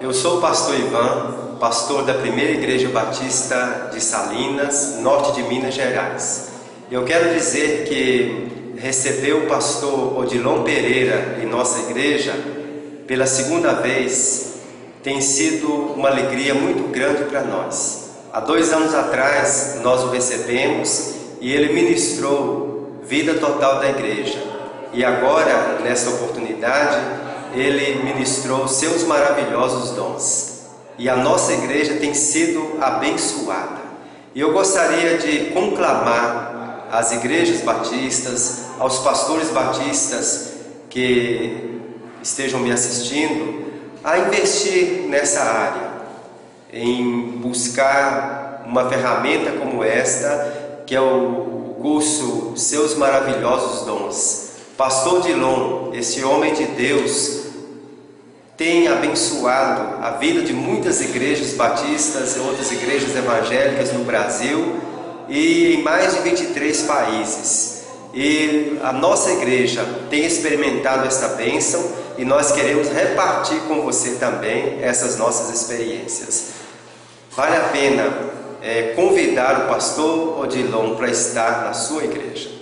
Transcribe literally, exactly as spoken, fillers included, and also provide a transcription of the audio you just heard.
Eu sou o pastor Ivan, pastor da Primeira Igreja Batista de Salinas, norte de Minas Gerais. Eu quero dizer que receber o pastor Odilon Pereira em nossa igreja pela segunda vez tem sido uma alegria muito grande para nós. Há dois anos atrás nós o recebemos e ele ministrou vida total da igreja. E agora, nesta oportunidade, ele ministrou seus maravilhosos dons. E a nossa igreja tem sido abençoada. E eu gostaria de conclamar às igrejas batistas, aos pastores batistas que estejam me assistindo, a investir nessa área, em buscar uma ferramenta como esta, que é o curso Seus Maravilhosos Dons. Pastor Odilon, esse homem de Deus, tem abençoado a vida de muitas igrejas batistas e outras igrejas evangélicas no Brasil e em mais de vinte e três países. E a nossa igreja tem experimentado esta bênção e nós queremos repartir com você também essas nossas experiências. Vale a pena é, convidar o pastor Odilon para estar na sua igreja.